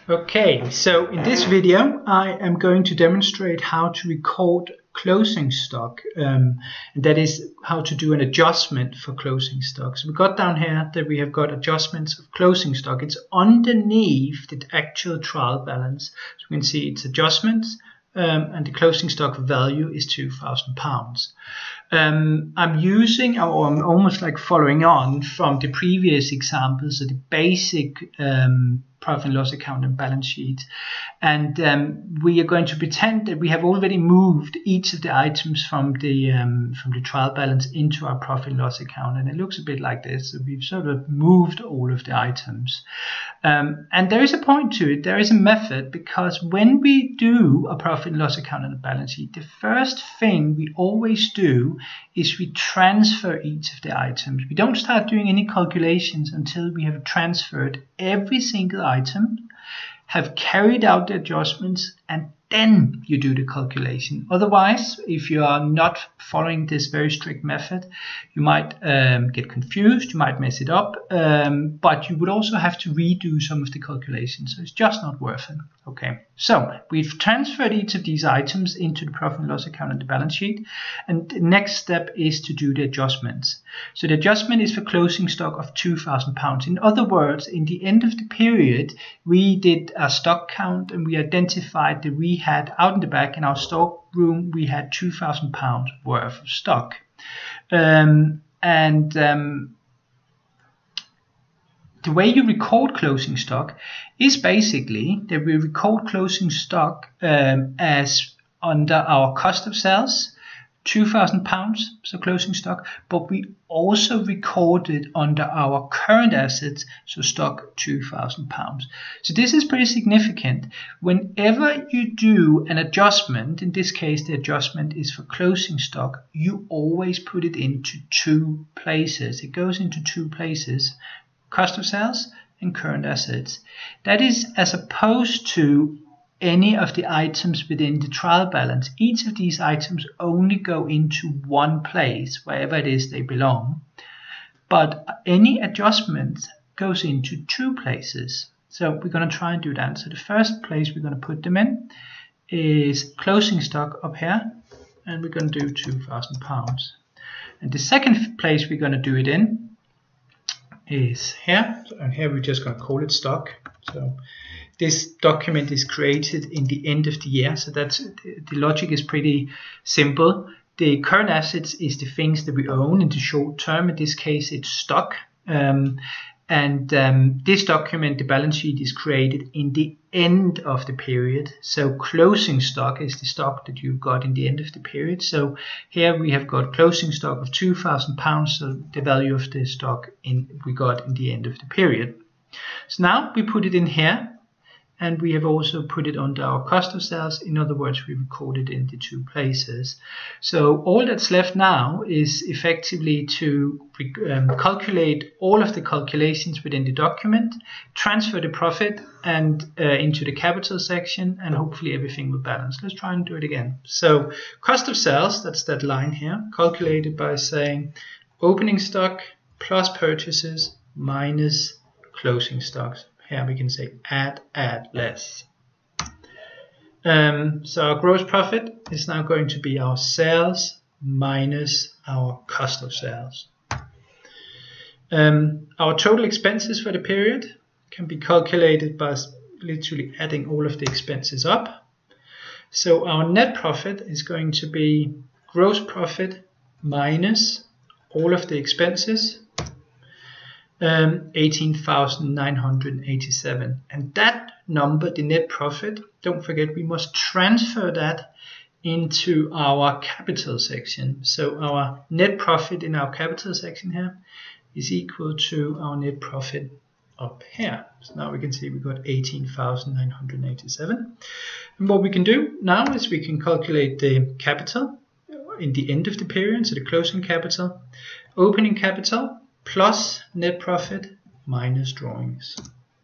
Okay, so in this video I am going to demonstrate how to record closing stock, and that is how to do an adjustment for closing stock. So we got down here that we have got adjustments of closing stock. It's underneath the actual trial balance. So we can see it's adjustments, and the closing stock value is £2,000. I'm using, or I'm almost like following on from the previous examples of the basic profit and loss account and balance sheet, and we are going to pretend that we have already moved each of the items from the trial balance into our profit and loss account, and it looks a bit like this. So we've sort of moved all of the items, and there is a point to it. There is a method, because when we do a profit and loss account and a balance sheet, the first thing we always do is we transfer each of the items. We don't start doing any calculations until we have transferred every single item, have carried out the adjustments, and then you do the calculation. Otherwise, if you are not following this very strict method, you might get confused, you might mess it up, but you would also have to redo some of the calculations, so it's just not worth it. Okay, so we've transferred each of these items into the profit and loss account and the balance sheet, and the next step is to do the adjustments. So the adjustment is for closing stock of £2,000. In other words, in the end of the period, we did a stock count and we identified that we had out in the back in our stock room, we had £2,000 worth of stock. The way you record closing stock is basically that we record closing stock as under our cost of sales, £2,000, so closing stock, but we also record it under our current assets, so stock £2,000. So this is pretty significant. Whenever you do an adjustment, in this case the adjustment is for closing stock, you always put it into two places. It goes into two places: cost of sales and current assets. That is as opposed to any of the items within the trial balance. Each of these items only go into one place, wherever it is they belong, but any adjustment goes into two places. So we're going to try and do that. So the first place we're going to put them in is closing stock up here, and we're going to do £2,000. And the second place we're going to do it in is here, and here we're just going to call it stock. So this document is created in the end of the year, so that's the logic is pretty simple. The current assets is the things that we own in the short term. In this case it's stock, this document, the balance sheet, is created in the end of the period. So closing stock is the stock that you've got in the end of the period. So here we have got closing stock of £2,000, so the value of the stock we got in the end of the period. So now we put it in here, and we have also put it under our cost of sales. In other words, we record it in the two places. So all that's left now is effectively to calculate all of the calculations within the document, transfer the profit and into the capital section, and hopefully everything will balance. Let's try and do it again. So cost of sales, that's that line here, calculated by saying opening stock plus purchases minus closing stocks. Here we can say add less. So our gross profit is now going to be our sales minus our cost of sales. Our total expenses for the period can be calculated by literally adding all of the expenses up. So our net profit is going to be gross profit minus all of the expenses, 18,987, and that number, the net profit, don't forget we must transfer that into our capital section. So our net profit in our capital section here is equal to our net profit up here. So now we can see we got 18,987, and what we can do now is we can calculate the capital in the end of the period, so the closing capital, opening capital plus net profit minus drawings.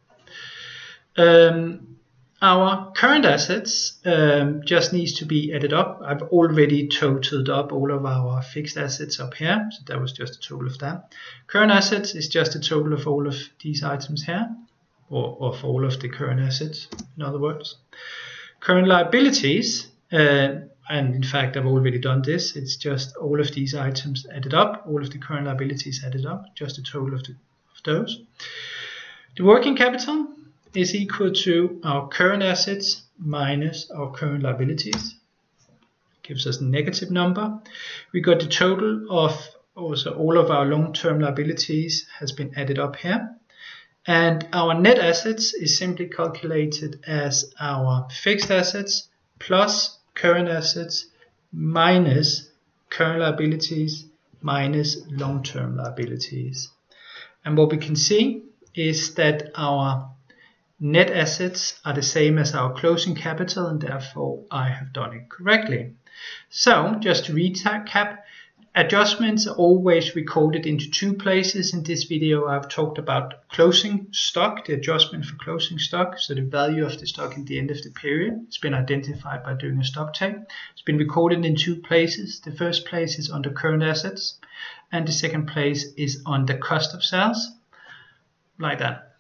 Our current assets just needs to be added up. I've already totaled up all of our fixed assets up here, so that was just a total of that. Current assets is just a total of all of these items here, or of all of the current assets, in other words. Current liabilities, and in fact I've already done this, it's just all of these items added up, all of the current liabilities added up, just the total of those. The working capital is equal to our current assets minus our current liabilities. Gives us a negative number. We got the total of also all of our long-term liabilities has been added up here. And our net assets is simply calculated as our fixed assets plus current assets minus current liabilities minus long-term liabilities. And what we can see is that our net assets are the same as our closing capital, and therefore I have done it correctly. So just to recap, adjustments are always recorded into two places. In this video I've talked about closing stock, the adjustment for closing stock, so the value of the stock in the end of the period. It's been identified by doing a stock take. It's been recorded in two places. The first place is under current assets and the second place is under cost of sales, like that.